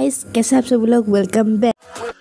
Guys, कैसे आप सब लोग, वेलकम बैक।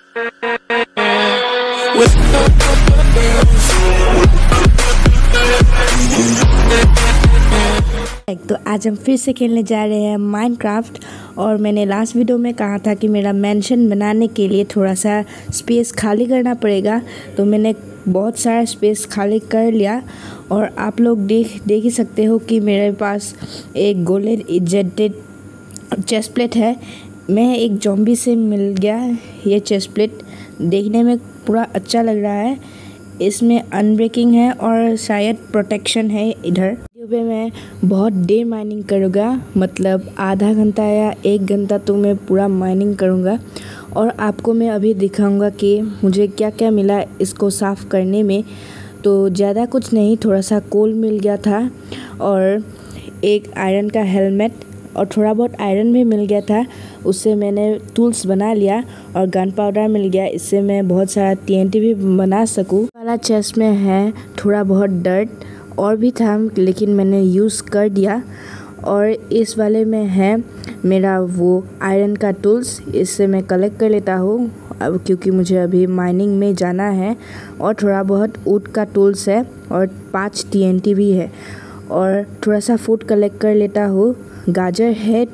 तो आज हम फिर से खेलने जा रहे हैं माइनक्राफ्ट। और मैंने लास्ट वीडियो में कहा था कि मेरा मेंशन बनाने के लिए थोड़ा सा स्पेस खाली करना पड़ेगा, तो मैंने बहुत सारा स्पेस खाली कर लिया। और आप लोग देख ही सकते हो कि मेरे पास एक गोल्डन इजेंटेड चेस्ट प्लेट है। मैं एक ज़ॉम्बी से मिल गया। ये चेस्ट प्लेट देखने में पूरा अच्छा लग रहा है। इसमें अनब्रेकिंग है और शायद प्रोटेक्शन है। इधर वीडियो पे मैं बहुत देर माइनिंग करूँगा, मतलब आधा घंटा या 1 घंटा तो मैं पूरा माइनिंग करूँगा। और आपको मैं अभी दिखाऊंगा कि मुझे क्या क्या मिला इसको साफ़ करने में। तो ज़्यादा कुछ नहीं, थोड़ा सा कोल मिल गया था और एक आयरन का हेलमेट और थोड़ा बहुत आयरन भी मिल गया था। उससे मैंने टूल्स बना लिया और गन पाउडर मिल गया। इससे मैं बहुत सारा TNT भी बना सकूँ। वाला चेस्ट में है थोड़ा बहुत डर्ट और भी था, लेकिन मैंने यूज़ कर दिया। और इस वाले में है मेरा वो आयरन का टूल्स। इससे मैं कलेक्ट कर लेता हूँ अब, क्योंकि मुझे अभी माइनिंग में जाना है। और थोड़ा बहुत वुड का टूल्स है और 5 TNT भी है। और थोड़ा सा फूड कलेक्ट कर लेता हूँ। गाजर है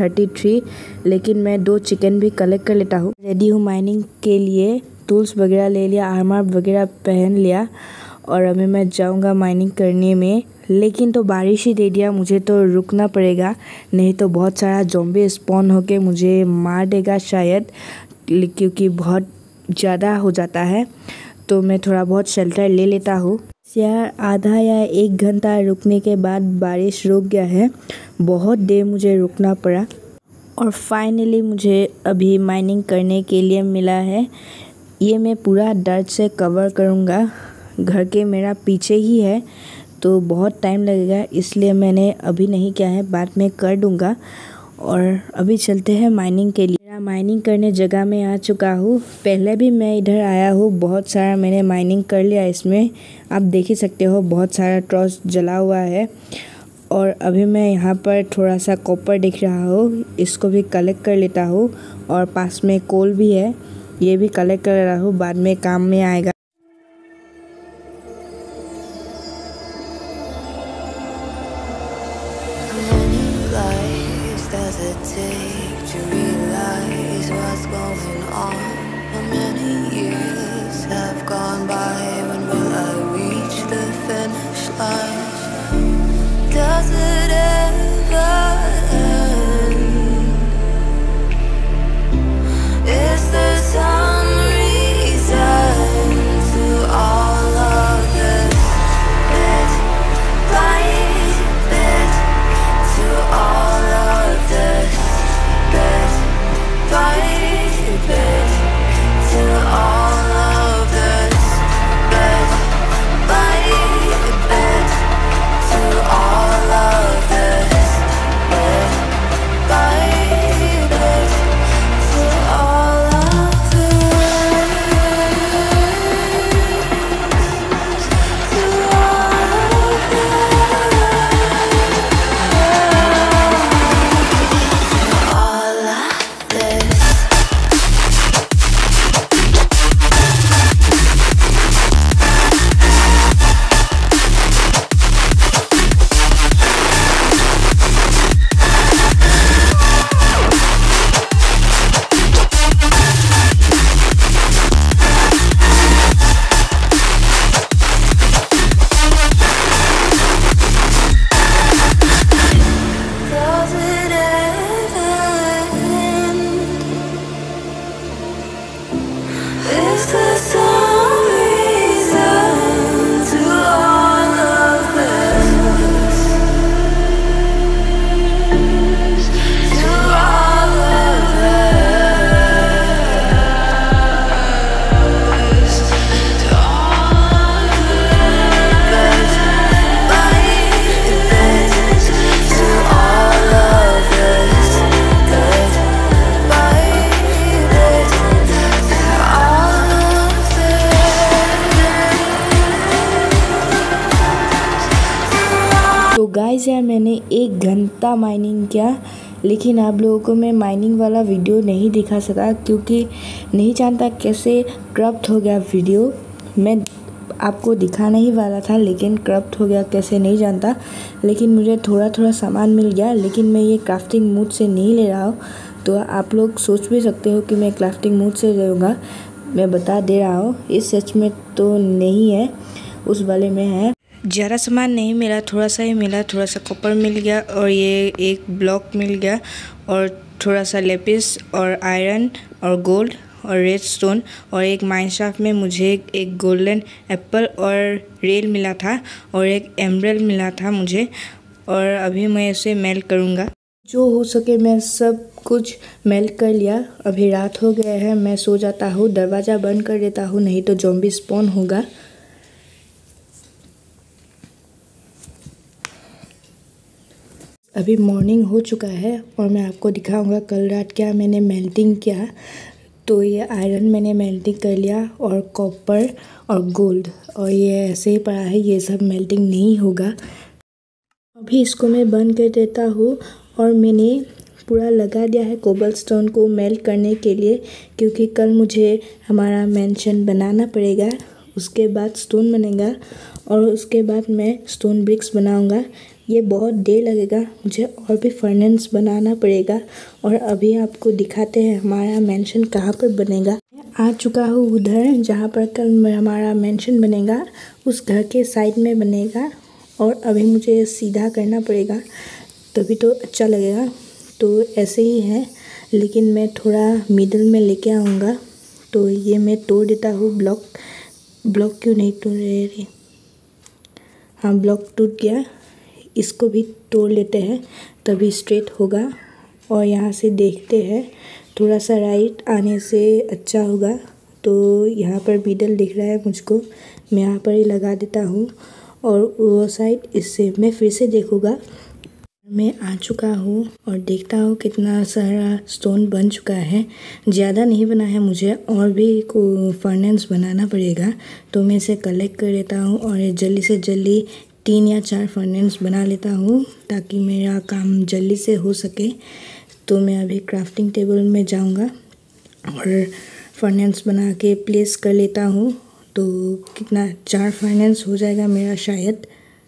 33, लेकिन मैं 2 चिकन भी कलेक्ट कर लेता हूँ। रेडी हूँ माइनिंग के लिए। टूल्स वगैरह ले लिया, आर्मर वगैरह पहन लिया और अभी मैं जाऊँगा माइनिंग करने में। लेकिन तो बारिश ही दे दिया, मुझे तो रुकना पड़ेगा, नहीं तो बहुत सारा ज़ॉम्बी स्पॉन होके मुझे मार देगा शायद, क्योंकि बहुत ज़्यादा हो जाता है। तो मैं थोड़ा बहुत शेल्टर ले लेता हूँ। यार आधा या 1 घंटा रुकने के बाद बारिश रुक गया है। बहुत देर मुझे रुकना पड़ा और फाइनली मुझे अभी माइनिंग करने के लिए मिला है। ये मैं पूरा डर्ट से कवर करूँगा। घर के मेरा पीछे ही है तो बहुत टाइम लगेगा, इसलिए मैंने अभी नहीं किया है, बाद में कर दूँगा। और अभी चलते हैं माइनिंग के लिए। मेरा माइनिंग करने जगह में आ चुका हूँ। पहले भी मैं इधर आया हूँ, बहुत सारा मैंने माइनिंग कर लिया। इसमें आप देख ही सकते हो बहुत सारा टॉर्च जला हुआ है। और अभी मैं यहाँ पर थोड़ा सा कॉपर दिख रहा हूँ, इसको भी कलेक्ट कर लेता हूँ। और पास में कोल भी है, ये भी कलेक्ट कर रहा हूँ, बाद में काम में आएगा। Does it take to realize what's going on? How many years have gone by? When will I reach the finish line? Does it ever end? Is there some reason to all of this? Bit by bit, to all of this, bit by bit, to all of this, bit by bit, to all of this, bit by bit, to all of this, to all of this. Does it ever end? Is there some reason to all of this? To all of this, to all of this, by bit, to all of this, bit by bit, to all of this. तो guys यार, मैंने 1 घंटा mining किया। लेकिन आप लोगों को मैं माइनिंग वाला वीडियो नहीं दिखा सका क्योंकि नहीं जानता कैसे करप्ट हो गया वीडियो। मैं आपको दिखाना ही वाला था लेकिन करप्ट हो गया कैसे नहीं जानता। लेकिन मुझे थोड़ा थोड़ा सामान मिल गया, लेकिन मैं ये क्राफ्टिंग मूड से नहीं ले रहा हूँ। तो आप लोग सोच भी सकते हो कि मैं क्राफ्टिंग मूड से रहूँगा। मैं बता दे रहा हूँ, इस सच में तो नहीं है, उस वाले में है। ज़्यादा सामान नहीं मिला, थोड़ा सा ही मिला। थोड़ा सा कॉपर मिल गया और ये एक ब्लॉक मिल गया और थोड़ा सा लेपिस और आयरन और गोल्ड और रेड स्टोन और एक माइनक्राफ्ट में मुझे एक गोल्डन एप्पल और रेल मिला था और एक एमरल्ड मिला था मुझे। और अभी मैं इसे मेल्ट करूँगा। जो हो सके मैं सब कुछ मेल्ट कर लिया। अभी रात हो गया है, मैं सो जाता हूँ। दरवाज़ा बंद कर देता हूँ, नहीं तो ज़ॉम्बी स्पॉन होगा। अभी मॉर्निंग हो चुका है और मैं आपको दिखाऊंगा कल रात क्या मैंने मेल्टिंग किया। तो ये आयरन मैंने मेल्टिंग कर लिया और कॉपर और गोल्ड, और ये ऐसे ही पड़ा है, ये सब मेल्टिंग नहीं होगा। अभी इसको मैं बंद कर देता हूँ और मैंने पूरा लगा दिया है कोबलस्टोन को मेल्ट करने के लिए, क्योंकि कल मुझे हमारा मैंशन बनाना पड़ेगा। उसके बाद स्टोन बनेगा और उसके बाद मैं स्टोन ब्रिक्स बनाऊंगा। ये बहुत देर लगेगा, मुझे और भी फर्नेस बनाना पड़ेगा। और अभी आपको दिखाते हैं हमारा मैंशन कहाँ पर बनेगा। मैं आ चुका हूँ उधर जहाँ पर कल हमारा मैंशन बनेगा, उस घर के साइड में बनेगा। और अभी मुझे सीधा करना पड़ेगा तभी तो अच्छा लगेगा। तो ऐसे ही है, लेकिन मैं थोड़ा मिडल में लेके आऊँगा। तो ये मैं तोड़ देता हूँ ब्लॉक क्यों नहीं तोड़ रहे? हाँ, ब्लॉक टूट गया। इसको भी तोड़ लेते हैं तभी स्ट्रेट होगा। और यहाँ से देखते हैं, थोड़ा सा राइट आने से अच्छा होगा। तो यहाँ पर मिडल दिख रहा है मुझको, मैं यहाँ पर ही लगा देता हूँ। और वो साइड इससे मैं फिर से देखूँगा। मैं आ चुका हूँ और देखता हूँ कितना सारा स्टोन बन चुका है। ज़्यादा नहीं बना है, मुझे और भी फर्नेस बनाना पड़ेगा। तो मैं इसे कलेक्ट कर लेता हूँ और जल्दी से जल्दी 3 या 4 फर्नेस बना लेता हूँ ताकि मेरा काम जल्दी से हो सके। तो मैं अभी क्राफ्टिंग टेबल में जाऊँगा और फर्नेस बना के प्लेस कर लेता हूँ। तो कितना 4 फर्नेस हो जाएगा मेरा शायद।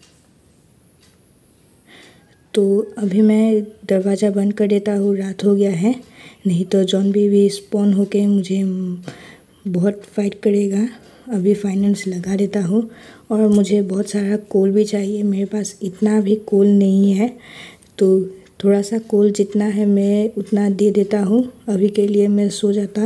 तो अभी मैं दरवाज़ा बंद कर देता हूँ, रात हो गया है, नहीं तो ज़ॉम्बी भी स्पॉन होके मुझे बहुत फाइट करेगा। अभी फाइनेंस लगा देता हूँ और मुझे बहुत सारा कोल भी चाहिए। मेरे पास इतना भी कोल नहीं है, तो थोड़ा सा कोल जितना है मैं उतना दे देता हूँ। अभी के लिए मैं सो जाता।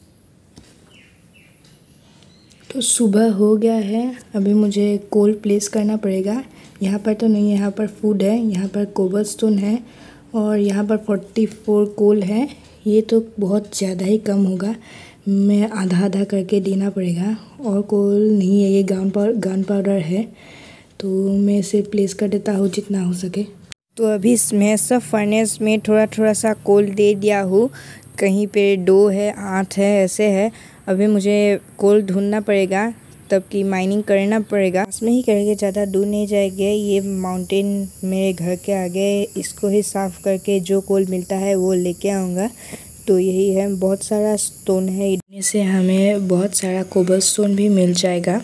तो सुबह हो गया है, अभी मुझे कोल प्लेस करना पड़ेगा। यहाँ पर तो नहीं, यहाँ पर फूड है, यहाँ पर कोबलस्टोन है और यहाँ पर 44 कोल है। ये तो बहुत ज़्यादा ही कम होगा, मैं आधा आधा करके देना पड़ेगा। और कोल नहीं है, ये गन पाउडर है। तो मैं इसे प्लेस कर देता हूँ जितना हो सके। तो अभी मैं सब फर्नेस में थोड़ा थोड़ा सा कोल दे दिया हूँ। कहीं पे 2 है, 8 है, ऐसे है। अभी मुझे कोल ढूंढना पड़ेगा, तब की माइनिंग करना पड़ेगा। पास में ही करेंगे, ज़्यादा दूर नहीं जाएंगे। ये माउंटेन मेरे घर के आगे, इसको ही साफ़ करके जो कोल मिलता है वो लेके आऊँगा। तो यही है, बहुत सारा स्टोन है, इनमें से हमें बहुत सारा कोबलस्टोन भी मिल जाएगा।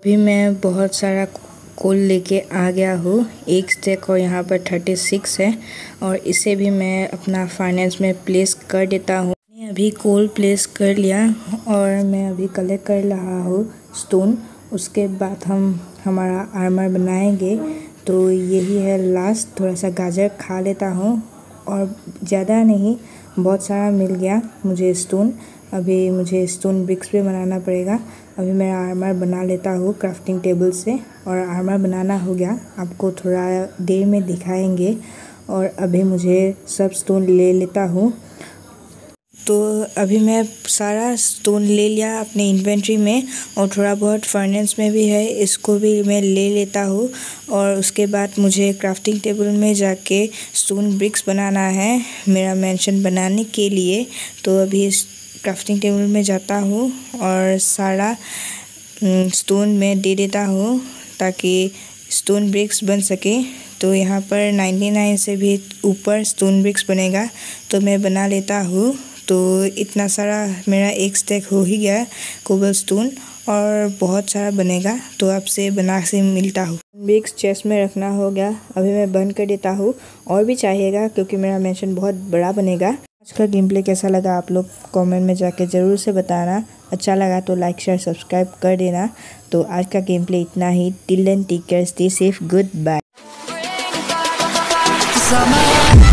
अभी मैं बहुत सारा कोल लेके आ गया हूँ, एक स्टैक और यहाँ पर 36 है, और इसे भी मैं अपना फाइनेंस में प्लेस कर देता हूँ। मैंने अभी कोल प्लेस कर लिया और मैं अभी कलेक्ट कर रहा हूँ स्टोन। उसके बाद हम हमारा आर्मर बनाएंगे। तो यही है लास्ट, थोड़ा सा गाजर खा लेता हूँ और ज़्यादा नहीं, बहुत सारा मिल गया मुझे स्टोन। अभी मुझे स्टोन ब्रिक्स भी बनाना पड़ेगा। अभी मैं आर्मर बना लेता हूँ क्राफ्टिंग टेबल से, और आर्मर बनाना हो गया, आपको थोड़ा देर में दिखाएंगे। और अभी मुझे सब स्टोन ले लेता हूँ। तो अभी मैं सारा स्टोन ले लिया अपने इन्वेंट्री में, और थोड़ा बहुत फर्नेस में भी है, इसको भी मैं ले लेता हूँ। और उसके बाद मुझे क्राफ्टिंग टेबल में जाके स्टोन ब्रिक्स बनाना है मेरा मैंशन बनाने के लिए। तो अभी क्राफ्टिंग टेबल में जाता हूँ और सारा स्टोन में दे देता हूँ ताकि स्टोन ब्रिक्स बन सके। तो यहाँ पर 99 से भी ऊपर स्टोन ब्रिक्स बनेगा, तो मैं बना लेता हूँ। तो इतना सारा मेरा एक स्टैक हो ही गया कोबल स्टोन, और बहुत सारा बनेगा, तो आपसे बना से मिलता हूँ। ब्रिक्स चेस्ट में रखना हो गया, अभी मैं बंद कर देता हूँ। और भी चाहिएगा क्योंकि मेरा मैंशन बहुत बड़ा बनेगा। आज का गेम प्ले कैसा लगा आप लोग कमेंट में जाके ज़रूर से बताना। अच्छा लगा तो लाइक शेयर सब्सक्राइब कर देना। तो आज का गेम प्ले इतना ही। Till then take care, stay safe, good bye.